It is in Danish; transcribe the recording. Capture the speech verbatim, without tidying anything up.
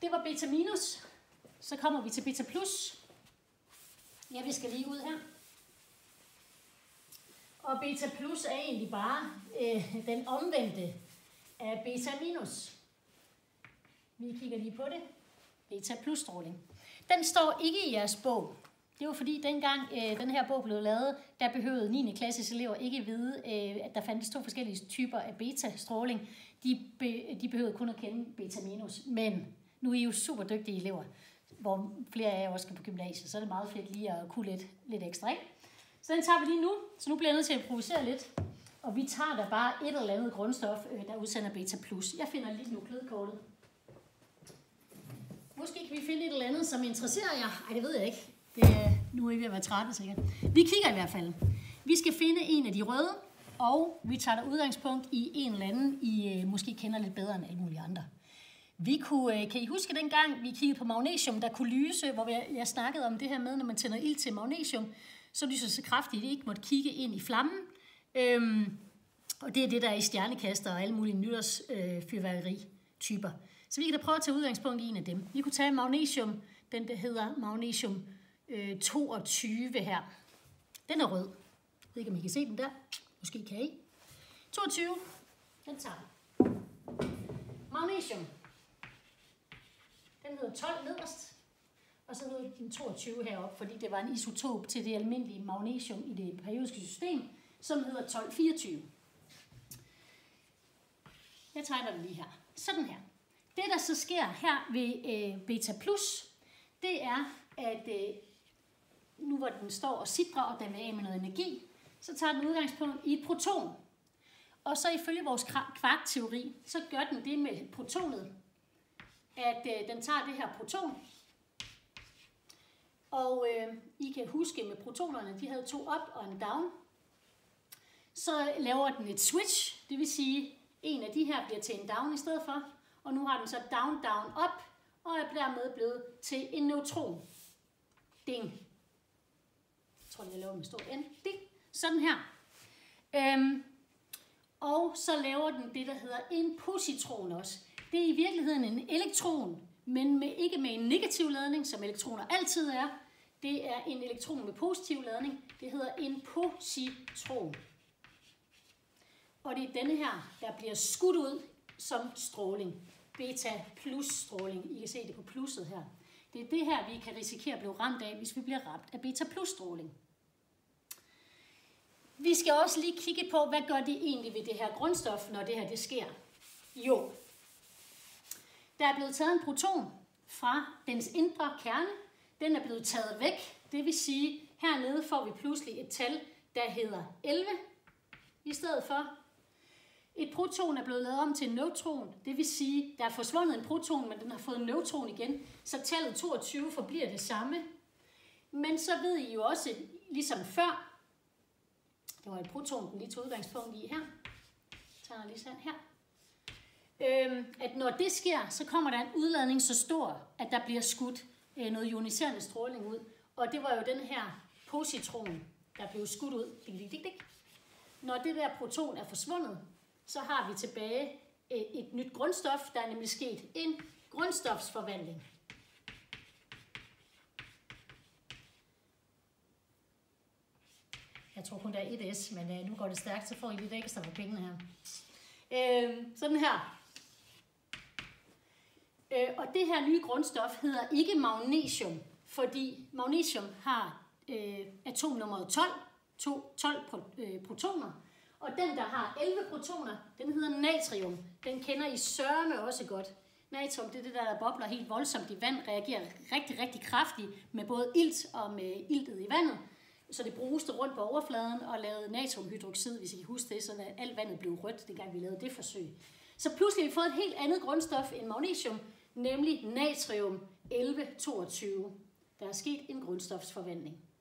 det var beta minus. Så kommer vi til beta plus. Jeg visker lige ud her. Og beta plus er egentlig bare øh, den omvendte af beta minus. Vi kigger lige på det. Beta plus stråling. Den står ikke i jeres bog. Det var fordi dengang øh, den her bog blev lavet, der behøvede niende klasses elever ikke vide, øh, at der fandtes to forskellige typer af beta-stråling. De, be, de behøvede kun at kende beta minus. Men nu er I jo super dygtige elever, hvor flere af jer også skal på gymnasiet, så er det meget fedt lige at kunne lidt, lidt ekstra, ikke? Så den tager vi lige nu, så nu bliver jeg nødt til at improvisere lidt. Og vi tager da bare et eller andet grundstof, der udsender beta plus. Jeg finder lige nukleokortet. Måske kan vi finde et eller andet, som interesserer jer. Ej, det ved jeg ikke. Det er, nu er I ved at være trætte sikkert. Vi kigger i hvert fald. Vi skal finde en af de røde, og vi tager der udgangspunkt i en eller anden, I måske kender lidt bedre end alle mulige andre. Vi kunne, kan I huske dengang, vi kiggede på magnesium, der kunne lyse, hvor jeg, jeg snakkede om det her med, når man tænder ild til magnesium, så lyser det så kraftigt, at I ikke måtte kigge ind i flammen. Øhm, og det er det, der er i stjernekaster og alle mulige nytårsfyrværkeri-typer. Så vi kan da prøve at tage udgangspunkt i en af dem. Vi kunne tage magnesium, den der hedder magnesium øh, toogtyve her. Den er rød. Jeg ved ikke, om I kan se den der. Måske kan I. toogtyve, den tager vi. Magnesium. Den hedder tolv nederst. Og så hedder den toogtyve heroppe, fordi det var en isotop til det almindelige magnesium i det periodiske system, som hedder tolv fireogtyve. Jeg tegner det lige her. Sådan her. Det, der så sker her ved øh, beta plus, det er, at øh, nu hvor den står og sidrer, og den vil af med noget energi, så tager den udgangspunkt i et proton. Og så ifølge vores kvarkteori, så gør den det med protonet, at øh, den tager det her proton, og øh, I kan huske med protonerne, de havde to up og en down. Så laver den et switch, det vil sige, en af de her bliver til en down i stedet for, og nu har den så down, down, up, og er dermed blevet til en neutron. Ding. Jeg tror, jeg laver med stor N. Ding. Sådan her. Øhm, og så laver den det, der hedder en positron også. Det er i virkeligheden en elektron, men med, ikke med en negativ ladning, som elektroner altid er. Det er en elektron med positiv ladning. Det hedder en positron. Og det er denne her, der bliver skudt ud som stråling. Beta plus stråling. I kan se det på plusset her. Det er det her, vi kan risikere at blive ramt af, hvis vi bliver ramt af beta plus stråling. Vi skal også lige kigge på, hvad gør det egentlig ved det her grundstof, når det her det sker. Jo, der er blevet taget en proton fra dens indre kerne. Den er blevet taget væk. Det vil sige, hernede får vi pludselig et tal, der hedder elleve i stedet for. Et proton er blevet lavet om til en neutron. Det vil sige, der er forsvundet en proton, men den har fået en neutron igen. Så tallet toogtyve forbliver det samme. Men så ved I jo også, ligesom før, det var et proton, den lige tog udgangspunkt i her. Jeg tager lige sådan her. Øhm, at når det sker, så kommer der en udladning så stor, at der bliver skudt øh, noget ioniserende stråling ud. Og det var jo den her positron, der blev skudt ud. Dik, dik, dik, dik. Når det der proton er forsvundet, så har vi tilbage øh, et nyt grundstof. Der er nemlig sket en grundstofsforvandling. Jeg tror kun, der er et S, men øh, nu går det stærkt, så får I lidt ekstra for pengene her. Øh, sådan her. Øh, og det her nye grundstof hedder ikke magnesium, fordi magnesium har øh, atomnummeret tolv, to, tolv øh, protoner. Og den, der har elleve protoner, den hedder natrium. Den kender I sørme også godt. Natrium, det er det der, der bobler helt voldsomt i vand, reagerer rigtig, rigtig kraftigt med både ilt og med iltet i vandet. Så det bruges det rundt på overfladen og lavede natriumhydroxid, hvis I kan huske det, så alt vandet blev rødt, dengang vi lavede det forsøg. Så pludselig har vi fået et helt andet grundstof end magnesium, nemlig natrium elleve toogtyve. Der er sket en grundstofsforvandling.